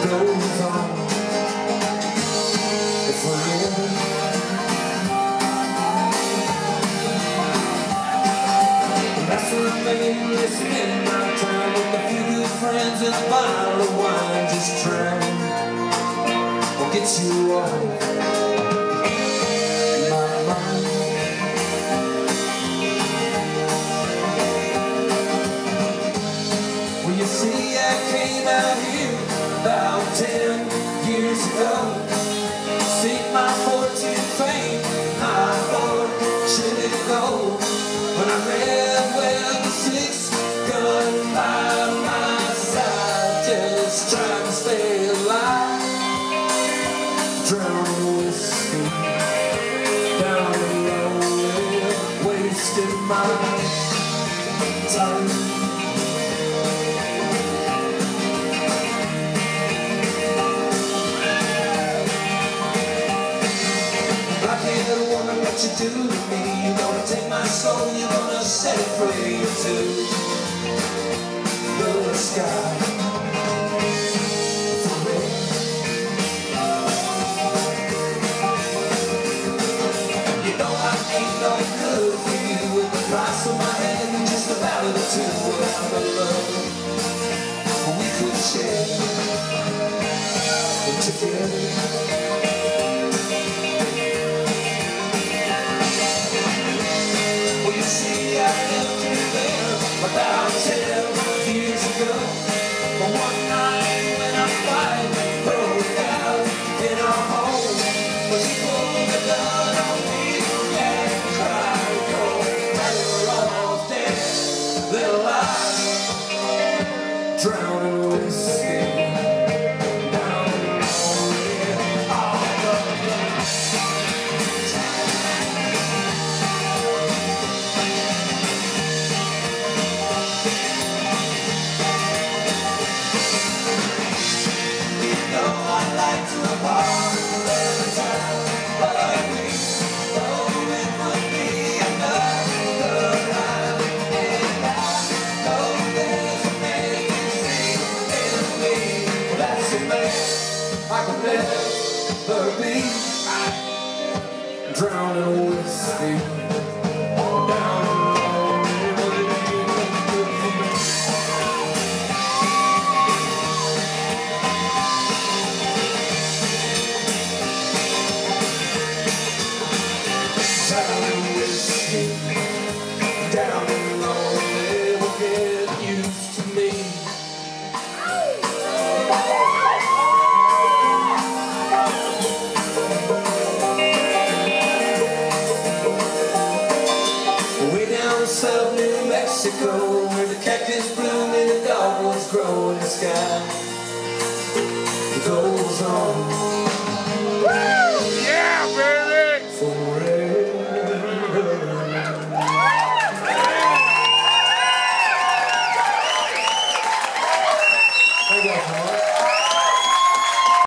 goes on forever. That's remain listening my time with a few good friends and a bottle of wine. Just trying to get you off my mind. Well, you see, I came out here about 10 years ago. Seek my fortune, fame, my fortune to go. When I ran with a 6-gun by my side, just trying to stay alive, drowning whiskey down the road, wasting my time. What you do to me, you're gonna take my soul, you're gonna set it free to the sky. You know I ain't no good for you, with the price of my head and just about it too. Without the love we could share together. About 10 years ago, but one night when I finally broke out in our home, well, she pulled the gun on me and cried, "Oh, we're almost dead, little lies, drowning whiskey down in all the blood." I could never be drowning whiskey down in the drowning whiskey down in lonely will get used to me. South New Mexico, where the cactus bloom and the dogwoods grow in the sky, goes on.